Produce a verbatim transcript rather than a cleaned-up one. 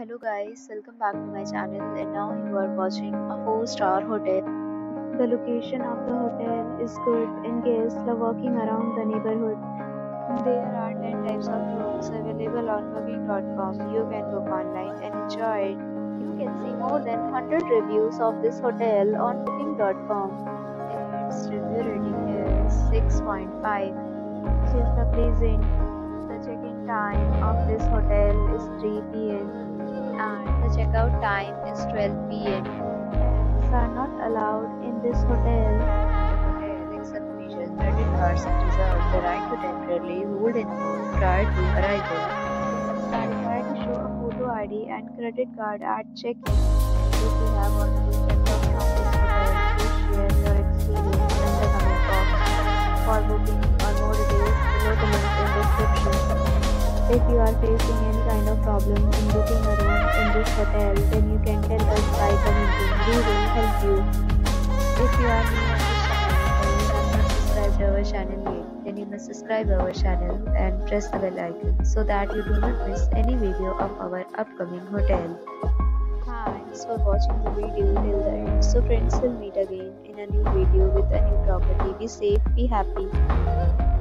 Hello guys, welcome back to my channel and now you are watching a four star hotel. The location of the hotel is good and guests love walking around the neighborhood. There are ten types of rooms available on booking dot com. You can book online and enjoy it. You can see more than one hundred reviews of this hotel on booking dot com. Its review rating is six point five, which is the pleasant. The check-in time of this hotel is three p m and the checkout time is twelve p m Pets are not allowed in this hotel. Hotel accept major credit cards and reserve the right to temporarily hold an amount prior to arrival. Guests are required to show a photo I D and credit card at check-in. If you have already checked out from this hotel, please share your experience in the comment box. For booking or more details, below the link in description. If you are facing any kind of problem in booking a room in this hotel, then you can tell us by commenting. We will help you. If you are new on this channel or you have not subscribed our channel yet, then you must subscribe our channel and press the bell icon so that you do not miss any video of our upcoming hotel. Thanks for watching the video till the end. So friends, will meet again in a new video with a new property. Be safe, be happy.